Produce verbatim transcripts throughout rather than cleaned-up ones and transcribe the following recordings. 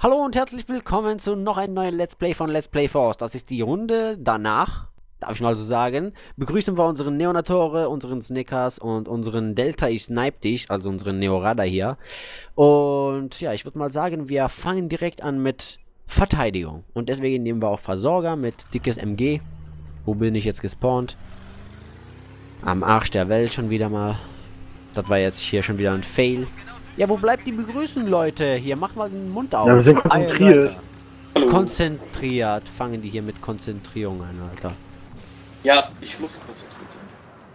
Hallo und herzlich willkommen zu noch einem neuen Let's Play von Let's Play Force. Das ist die Runde danach, darf ich mal so sagen. Begrüßen wir unseren Neonatore, unseren Snickers und unseren Delta Ich Snipe Dich, also unseren Neorada hier. Und ja, ich würde mal sagen, wir fangen direkt an mit Verteidigung. Und deswegen nehmen wir auch Versorger mit dickes M G. Wo bin ich jetzt gespawnt? Am Arsch der Welt schon wieder mal. Das war jetzt hier schon wieder ein Fail. Ja, wo bleibt die Begrüßen, Leute? Hier, macht mal den Mund auf. Ja, wir sind konzentriert. Hallo. Konzentriert. Fangen die hier mit Konzentrierung an, Alter. Ja, ich muss konzentriert sein.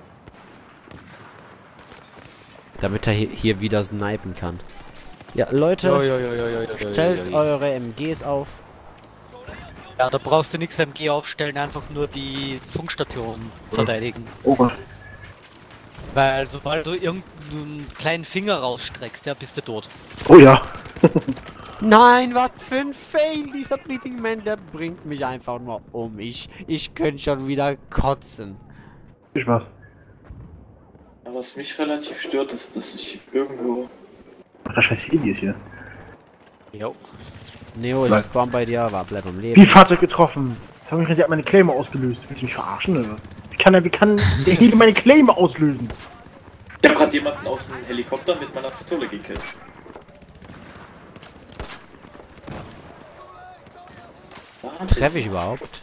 Damit er hier wieder snipen kann. Ja, Leute, Jo, jo, jo, jo, jo, jo, stellt jo, jo. eure M Gs auf. Ja, da brauchst du nichts M G aufstellen, einfach nur die Funkstation verteidigen. Oh Gott. Weil sobald du irgendeinen kleinen Finger rausstreckst, ja, bist du tot. Oh ja. Nein, was für ein Fail. Dieser Bleeding Man, der bringt mich einfach nur um. Ich, ich könnte schon wieder kotzen. Viel Spaß. Aber was mich relativ stört, ist, dass ich irgendwo... Ach, der scheiß Heli ist hier. Jo. Neo, ich Bleib. spawn bei dir, aber bleib am Leben. Wie Fahrzeug getroffen. Jetzt habe ich gerade meine Claimer ausgelöst. Willst du mich verarschen oder was? Wie kann, er, wie kann der Heli meine Claimer auslösen? Ich hab grad jemanden aus dem Helikopter mit meiner Pistole gekillt. Wahnsinn. Treffe ich überhaupt?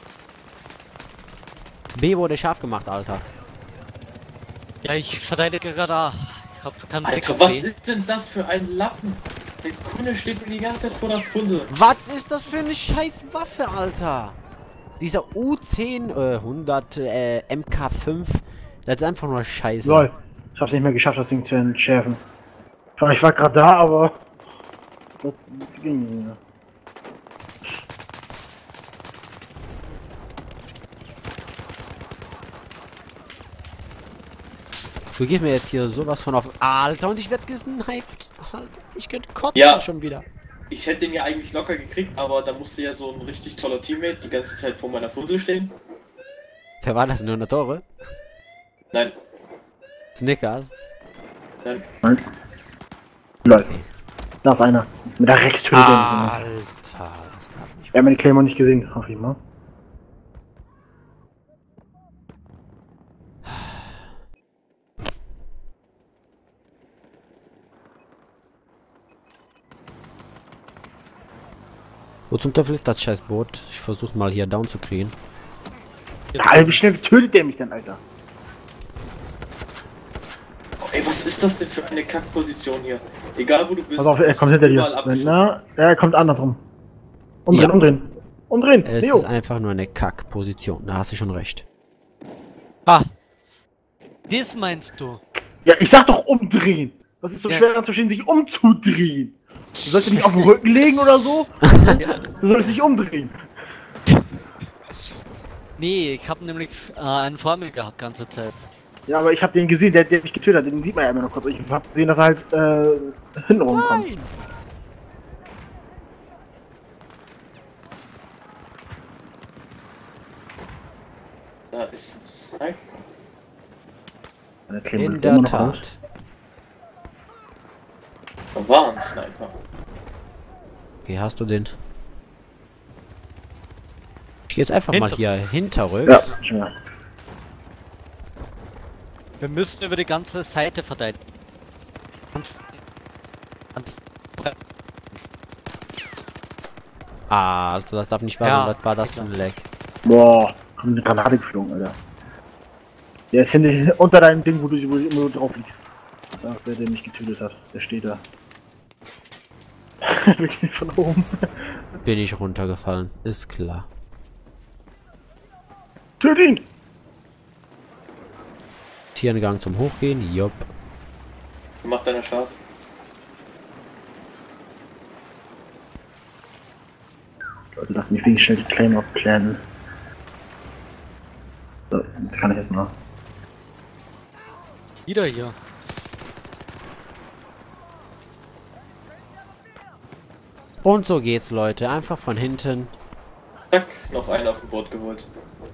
B wurde scharf gemacht, Alter. Ja, ich verteidige gerade A. Ich hab keinen Blick Alter, auf was B. ist denn das für ein Lappen? Der Kunde steht mir die ganze Zeit vor der Funde. Was ist das für eine scheiß Waffe, Alter? Dieser U zehn äh, hundert äh, M K fünf, das ist einfach nur scheiße. Lol. Ich hab's nicht mehr geschafft, das Ding zu entschärfen. Ich war gerade da, aber... Das ging nicht mehr. Du gehst mir jetzt hier sowas von auf... Alter, und ich werde gesniped. Alter, ich könnte kotzen Ja. schon wieder. Ich hätte den ja eigentlich locker gekriegt, aber da musste ja so ein richtig toller Teammate die ganze Zeit vor meiner Funde stehen. Wer war das? Neonatore? Nein, Snickers? nein. Nein. Lol. Da ist einer. Mit der Rex-Töte. Alter, das darf nicht. Er hat meine Claimer nicht gesehen, hoffe ich mal. Wo zum Teufel ist das scheiß Boot? Ich versuche mal hier down zu kriegen. Alter, wie schnell tötet der mich denn, Alter? Oh, ey, was ist das denn für eine Kackposition hier? Egal wo du bist. Pass auf, er wirst kommt du hinter überall dir. abgeschossen. Na, er kommt andersrum. Umdrehen, Ja. umdrehen. Umdrehen. Es Neo. ist einfach nur eine Kack-Position. Da hast du schon recht. Ah! Das meinst du? Ja, ich sag doch umdrehen. Was ist so Ja. schwer daran zu verstehen, sich umzudrehen? Du sollst dich nicht auf den Rücken legen oder so. Ja. Du sollst dich umdrehen. Nee, ich hab nämlich äh, einen vor mir gehabt, ganze Zeit. Ja, aber ich hab den gesehen, der, der mich getötet hat. Den sieht man ja immer noch kurz. Ich hab gesehen, dass er halt äh, hinten rumkommt. Nein! Da ist ein Sniper. Der Claimer In liegt der immer noch aus. Tat. Da war ein Sniper. Okay, hast du den? Ich gehe jetzt einfach mal Hinter- hier hinterrücks. Ja, schon mal. Wir müssen über die ganze Seite verteidigen. Ah, Alter, das darf nicht wahr Ja, sein. Was war das für sicher. ein Leck? Boah, kommt eine Granate geflogen, Alter. Der ist hinter, unter deinem Ding, wo du, wo du drauf liegst. Ach, der, der mich getötet hat. Der steht da. Wirklich von oben. Bin ich runtergefallen. Ist klar. Töt ihn! Tierengang zum Hochgehen. Jopp. Macht deiner scharf. Leute, lass mich wenigstens schnell die Claim abklären. So, jetzt kann ich jetzt mal. Wieder hier. Und so geht's, Leute. Einfach von hinten. Zack, noch einen auf dem Boot geholt.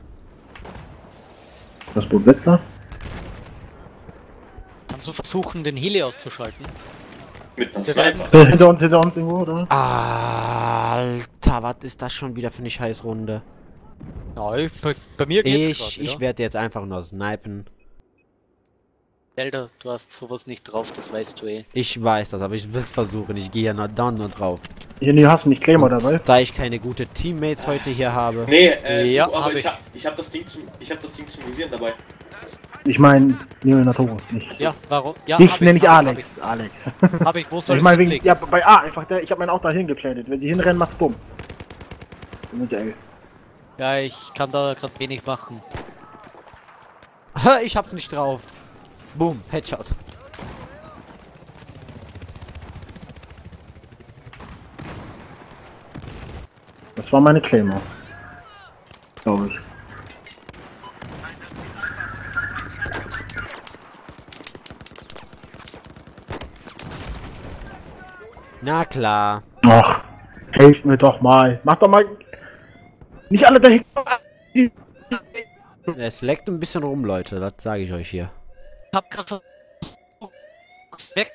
Das Boot weg da? Kannst du versuchen, den Heli auszuschalten? Mit einer Wir werden- Sniper. Hinter uns, hinter uns irgendwo, oder? Alter, was ist das schon wieder für eine Scheißrunde? Nein, bei, bei mir geht's Ich, grad ich wieder. werde jetzt einfach nur snipen. Zelda, du hast sowas nicht drauf, das weißt du eh. Ich weiß das, aber ich will es versuchen. Ich gehe ja nur dann nur drauf. Hier, nee, hast du nicht Claymore Und dabei? da ich keine gute Teammates heute hier habe. Nee, äh, Ja, du, aber hab ich ich. hab, ich hab das Ding zum, ich hab das Ding zum Visieren dabei. Ich meine, Neonatoro, nicht. Ja, warum? Ja, Dich hab nenne ich hab Alex. Alex. Hab ich, hab ich. Wo soll Ich ich meine, wegen, hinlegen? ja, bei A einfach, der, ich habe meinen auch dahin geplantet. Wenn sie hinrennen, macht's bumm. Mit der Ecke. Ja, ich kann da gerade wenig machen. Ha, ich hab's nicht drauf. Boom, Headshot. Das war meine Claymore. Glaube ich. Na klar. Ach, helft mir doch mal. Mach doch mal. Nicht alle dahin. Es leckt ein bisschen rum, Leute. Das sage ich euch hier. Ich hab gerade weg.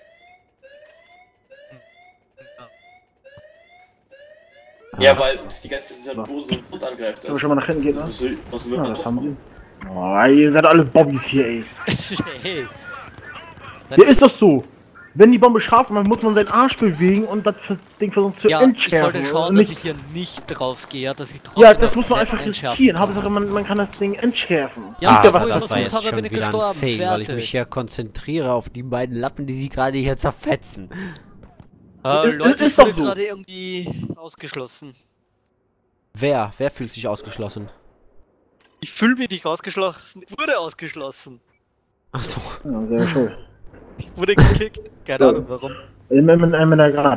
Ja, Ach, weil uns die ganze Zeit so ein Boot angreift. Können wir schon mal nach hinten gehen, ne? was will, was will Ja, man das noch haben machen? sie. Oh, ihr seid alle Bobbys hier, ey. Hey. Ja, ist das so? Wenn die Bombe scharf macht, muss man seinen Arsch bewegen und das Ding versuchen zu Ja, ich entschärfen. wollte schauen, und dass nicht, ich hier nicht drauf gehe, dass ich trotzdem ja, das muss man komplett einfach entschärfen riskieren. kann. Hauptsache, man, man kann das Ding entschärfen. Ja, ah, Wisst ihr, was wo ich das das war versucht jetzt habe, schon bin ich wieder ein gestorben. Fail, weil ich Fertig. mich hier konzentriere auf die beiden Lappen, die sie gerade hier zerfetzen. Äh, Ist- Leute, ist ich doch wurde so. gerade irgendwie ausgeschlossen. Wer? Wer fühlt sich ausgeschlossen? Ich fühle mich nicht ausgeschlossen. Ich wurde ausgeschlossen. Achso. Ja, sehr schön. Ich wurde gekickt. Keine So. Ahnung warum. Immer mit einem in der Granate.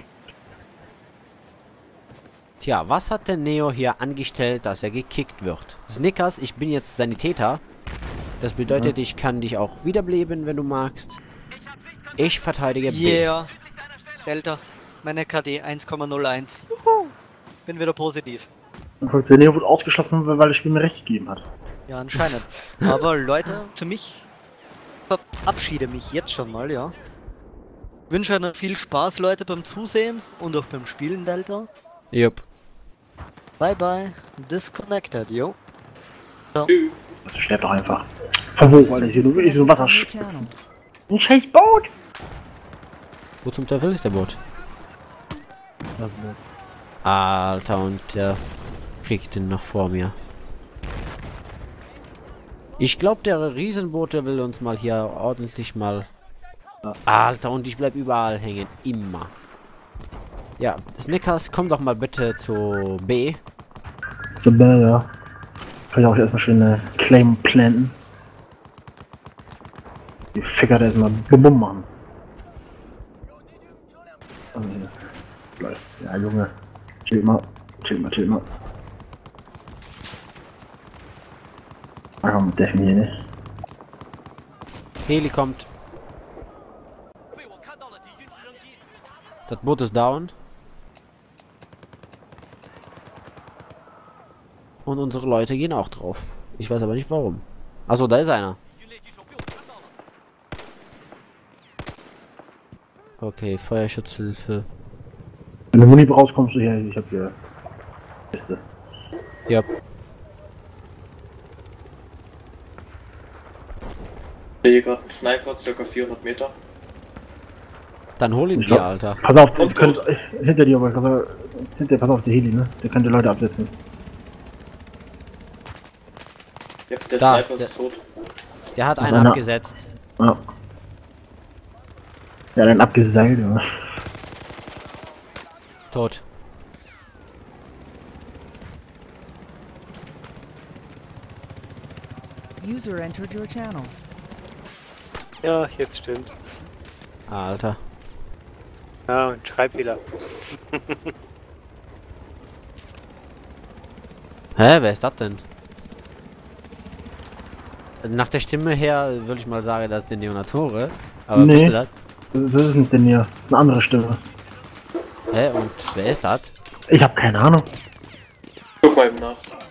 Tja, was hat der Neo hier angestellt, dass er gekickt wird? Snickers, ich bin jetzt Sanitäter. Das bedeutet, ich kann dich auch wiederbeleben, wenn du magst. Ich verteidige B. Yeah. Delta. Meine K D eins Komma null eins. Juhu. Bin wieder positiv. Und der Neo wurde ausgeschlossen, weil das Spiel mir recht gegeben hat. Ja, anscheinend. Aber Leute, für mich verabschiede mich jetzt schon mal, ja. Wünsche euch noch viel Spaß, Leute, beim Zusehen und auch beim Spielen, Delta. Jupp. Bye bye. Disconnected, yo. Tschüss. Das schläft doch einfach. Von wo, Alter? Ich sehe so Wasser spritzen. Ein scheiß Boot! Wo zum Teufel ist der Boot? Das Boot. Alter, und der kriegt den noch vor mir. Ich glaube, der Riesenboot, der will uns mal hier ordentlich mal... Alter, und ich bleib überall hängen. Immer. Ja, Snickers, komm doch mal bitte zu B. So, ja. Kann ich auch erstmal schön eine Claim planten. Die Ficker da erstmal bum machen. Oh, nee. Läuft. Ja, Junge. Chill mal. Chill mal, chill mal. Ach komm, der hier, ne? Heli kommt. Das Boot ist down. Und unsere Leute gehen auch drauf. Ich weiß aber nicht warum. Achso, da ist einer. Okay, Feuerschutzhilfe. Wenn du Muni brauchst, kommst du her. Ich hab hier Liste. Ja. Ich sehe hier gerade einen Sniper, circa vierhundert Meter. Dann hol ihn Ich dir, glaub- Alter. Pass auf, du Und könntest, äh, hinter dir, aber pass auf, hinter, pass auf, der Heli, ne? Der könnte Leute absetzen. Ja, der Da, Sniper der- ist tot. Der hat Das ist einen einer. abgesetzt. Ja. Ja, dann abgeseilt, ja. Tot. User entered your channel. Ja, jetzt stimmt's. Alter. Ja, und Schreibfehler. Hä, wer ist das denn? Nach der Stimme her würde ich mal sagen, das ist der Neonatore. Aber Nee. bist du das? Das ist nicht denn hier. Das ist eine andere Stimme. Hä, und wer ist das? Ich habe keine Ahnung. Guck mal eben nach.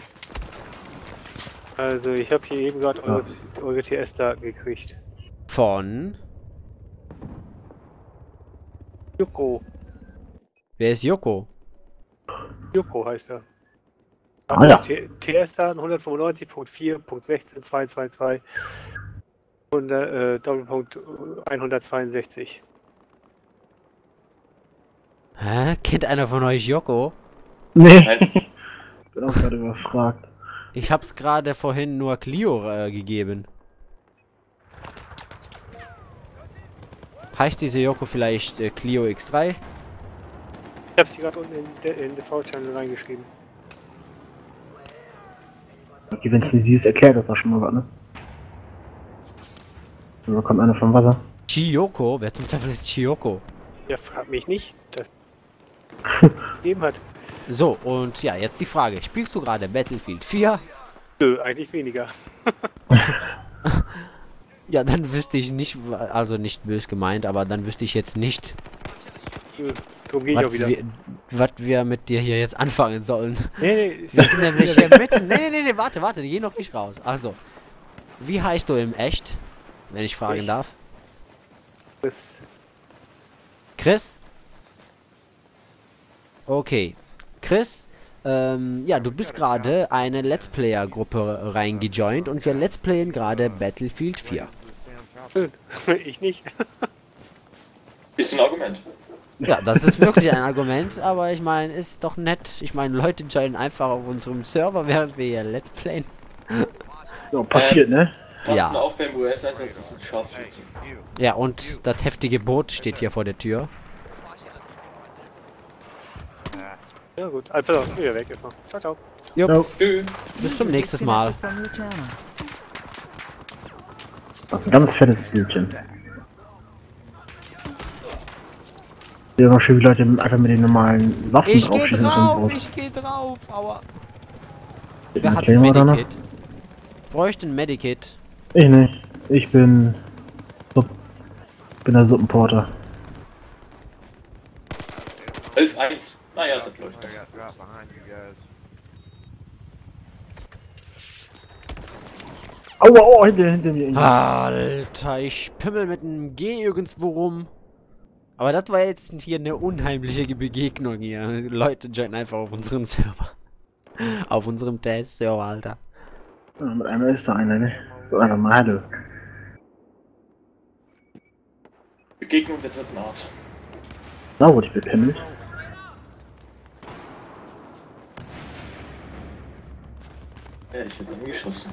Also ich habe hier eben gerade eure, eure T S-Daten gekriegt. Von... Joko. Wer ist Joko? Joko heißt er. Ah ja. T S dann hundertfünfundneunzig Punkt vier Punkt sechzehn Punkt zweihundertzweiundzwanzig und äh, Doppelpunkt hundertzweiundsechzig. Hä? Kennt einer von euch Joko? Nee. Nein. Ich bin auch gerade überfragt. Ich hab's gerade vorhin nur Clio äh, gegeben. Heißt diese Joko vielleicht äh, Clio X drei? Ich habe sie gerade unten in, de, in den V-Channel reingeschrieben. Okay, wenn es nicht sie ist, erklärt das auch schon mal was, ne? Da kommt einer vom Wasser. Chiyoko? Wer zum Teufel ist Chiyoko? Ja, frag mich nicht. Das gegeben hat. So, und ja, jetzt die Frage. Spielst du gerade Battlefield vier? Nö, eigentlich weniger. Ja, dann wüsste ich nicht, also nicht bös gemeint, aber dann wüsste ich jetzt nicht, Nö, darum gehe ich auch was wieder. wir, was wir mit dir hier jetzt anfangen sollen. Nee, nee, Wir sind nämlich hier mitten. Nee, nee, nee, nee, warte, warte, geh noch nicht raus. Also, wie heißt du im Echt, wenn ich fragen Ich. darf? das Chris? Okay. Chris, ähm, ja, du bist gerade eine Let's Player-Gruppe reingejoint und wir Let's Playen gerade Battlefield vier. schön. Ich nicht. Ist ein Argument. Ja, das ist wirklich ein Argument, aber ich meine, ist doch nett. Ich meine, Leute joinen einfach auf unserem Server, während wir hier Let's Playen. So, passiert, ne? Passt Ja. mal auf beim U S-Einsatz, das ist ein Scharfschütze. Ja, und das heftige Boot steht hier vor der Tür. Ja gut, einfach wieder weg erstmal. Ciao, ciao. Jo, Ja. Tschö. bis zum nächsten Mal. From your channel. Das ist ein ganz fettes Bildchen. Hier noch schön, wie Leute einfach mit den normalen Waffen Ich geh draufschießen. drauf, ich geh drauf, aua. Wer Wer hat ein Medikit? Bräuchte ein Medikit. Ich nicht. Ich bin. Supp, bin der Suppenporter. elf eins. Naja, das läuft doch. Aua, aua, hinter, hinter mir. Ah. Alter, ich pimmel mit einem G irgendwo rum. Aber das war jetzt hier eine unheimliche Begegnung hier. Leute joinen einfach auf unseren Server. Auf unserem Test-Server, Alter. Ja, mit einer ist da einer, ne? So einer mal, hallo. Begegnung der dritten Art. Da wurde ich bepimmelt. Ja, ich hab ihn geschossen.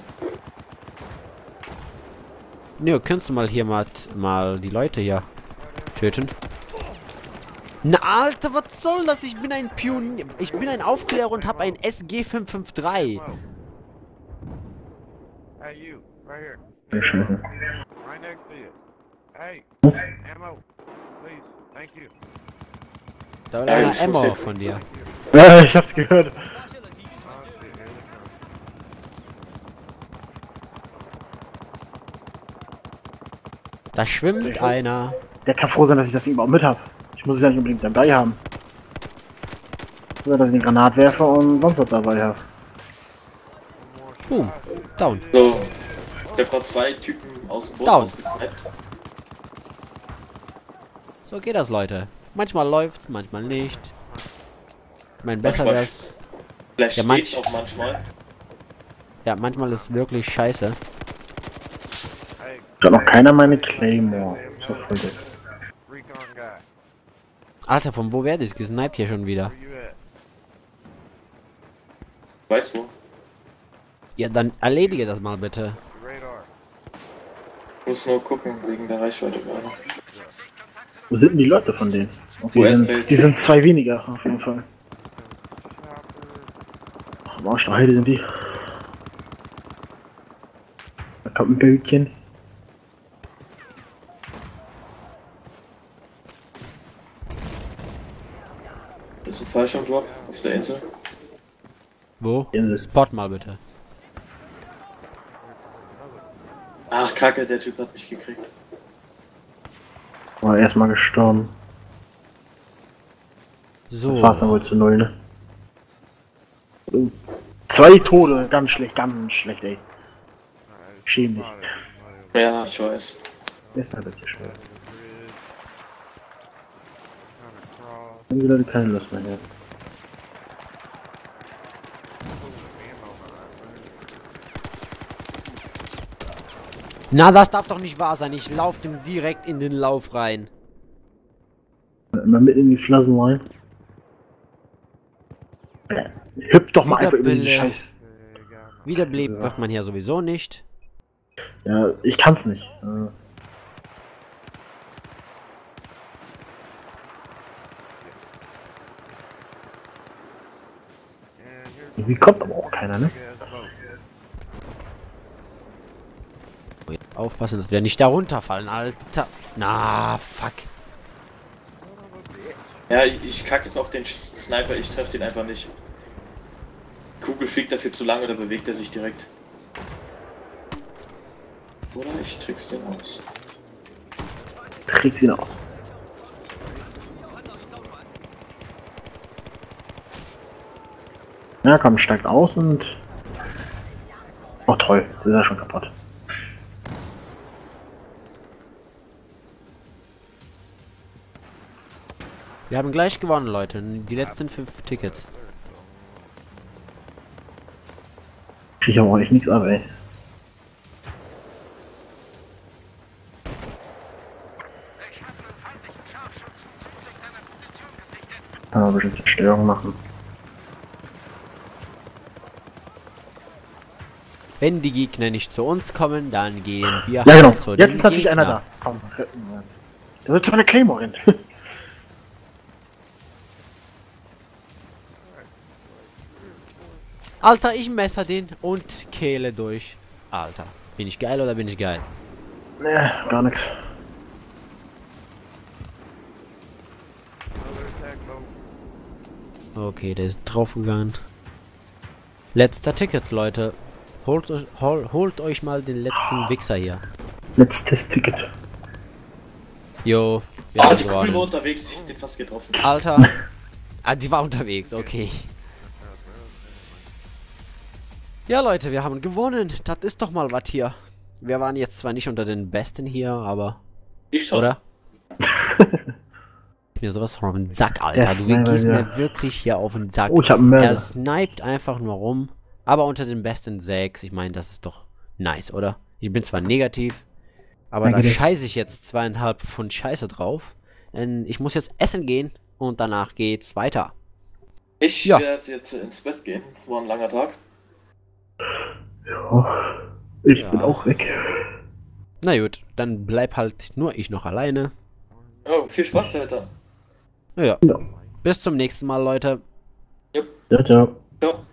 Nö, kannst du mal hier mal, mal die Leute hier töten? Na, Alter, was soll das? Ich bin ein Pionier. Ich bin ein Aufklärer und habe ein S G fünf fünf drei. Hey, you, right here. Ja, scheiße. Right next to you. Hey, Was? ammo, please. Thank you. Da war Ja, einer ich muss Ammo jetzt- von dir. Ja, ich hab's gehört. Oh, shit, here they come. Da schwimmt einer. Der kann froh sein, dass ich das Ding überhaupt mit hab. Ich muss es ja nicht unbedingt dabei haben. Nur, dass ich den Granatwerfer und sonst was dabei habe. Boom. Down. So, ich hab grad zwei Typen aus dem Boot Down. ausgesniped. So geht das, Leute. Manchmal läuft's, manchmal nicht. Ich meine, besser Manchmal wär's. Vielleicht Ja, steht's manch- auch manchmal. Ja, manchmal ist es wirklich scheiße. Hey, Da hat noch keiner meine Claymore. So voll dick. recon guy, Alter, von wo werde ich gesniped hier schon wieder? where you at? Weißt du? Ja, dann erledige das mal bitte. Radar. Ich muss nur gucken, wegen der Reichweite gerade. Wo sind denn die Leute von denen? Okay, die, U S-Bild. sind, die sind zwei weniger, auf jeden Fall. Chopper. Am Arsch der Heide sind die. Da kommt ein Bildchen. Das ist ein Fallschirmdrop auf der Insel. Wo? Insel. Spot mal bitte. Ach, Kacke, der Typ hat mich gekriegt. War erstmal gestorben. So. War's dann wohl zu null, ne? Oh. Zwei Tode, ganz schlecht, ganz schlecht, ey. Schäm dich. Ja, ich weiß. Wer ist da bitte schwer? Haben die Leute keine Lust mehr hier. Na, das darf doch nicht wahr sein. Ich lauf dem direkt in den Lauf rein. Immer mit in die Flaschen rein. Hüpf doch mal Wieder einfach über diese Bille. Scheiß. Wiederbelebt Ja. wird man hier sowieso nicht. Ja, ich kann's nicht. Äh, Irgendwie kommt aber auch keiner, ne? Aufpassen, dass wir nicht da runterfallen. Alles klar. Na, fuck. Ja, ich, ich kacke jetzt auf den Sniper, ich treffe den einfach nicht. Kugel fliegt dafür zu lange, da bewegt er sich direkt. Oder ich trick's den aus. Krieg sie aus. Ja, komm, steigt aus und... Oh toll, das ist ja schon kaputt. Wir haben gleich gewonnen, Leute. Die letzten fünf Tickets. Krieg aber auch echt nichts ab, ey. Kann man ein bisschen Zerstörung machen. Wenn die Gegner nicht zu uns kommen, dann gehen wir Ja genau, halt zu jetzt den ist natürlich Gegner. einer da. Komm, retten wir uns. Da ist schon eine Claymore hin. Alter, ich messer den und kehle durch. Alter, bin ich geil oder bin ich geil? Ne, gar nichts. Okay, der ist draufgegangen. Letzter Ticket, Leute. Holt, euch- hol, holt euch mal den letzten Wichser hier. Letztes Ticket. Jo, wir Oh, haben die Kugel war gewonnen. unterwegs, ich hab den fast getroffen. Alter. Ah, die war unterwegs, okay. Ja, Leute, wir haben gewonnen. Das ist doch mal was hier. Wir waren jetzt zwar nicht unter den Besten hier, aber... Ich schon. Oder? Mir sowas von auf den Sack, Alter. Der Du Sniper gehst wieder. mir wirklich hier auf den Sack. Oh, ich hab einen Er Mörder. sniped einfach nur rum. Aber unter den besten sechs. Ich meine, das ist doch nice, oder? Ich bin zwar negativ, aber Danke da dir. scheiße ich jetzt zweieinhalb Pfund Scheiße drauf. Denn ich muss jetzt essen gehen und danach geht's weiter. Ich Ja. werde jetzt ins Bett gehen, war ein langer Tag. Ja, ich Ja. bin auch weg. Na gut, dann bleib halt nur ich noch alleine. Oh, viel Spaß, Alter. Ja. Ja. Bis zum nächsten Mal, Leute. Ja, ciao. Ciao.